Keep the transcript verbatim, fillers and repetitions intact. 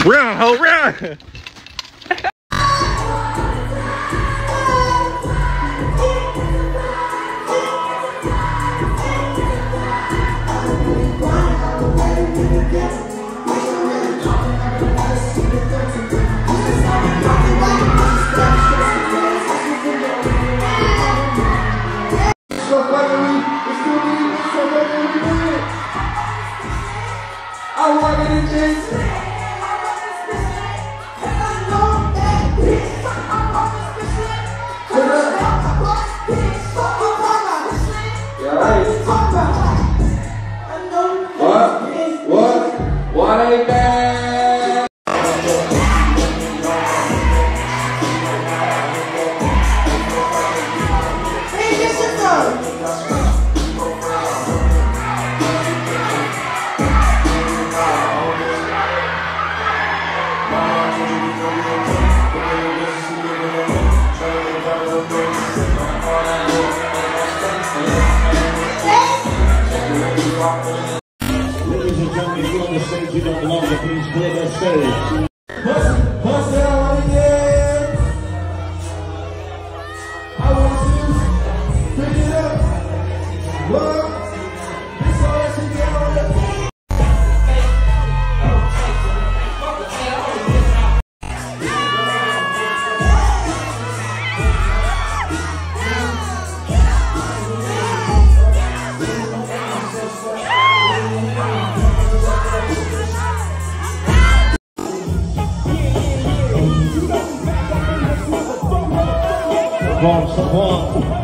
Run, ho, run! I wanted to just what? What? What ain't bad? Hey, get your phone. Ladies and gentlemen, if you're on the stage, you don't belong to, please clear that stage. Bust, bust down again. I want you to pick it up. What? This all that you get on the Come on, come on.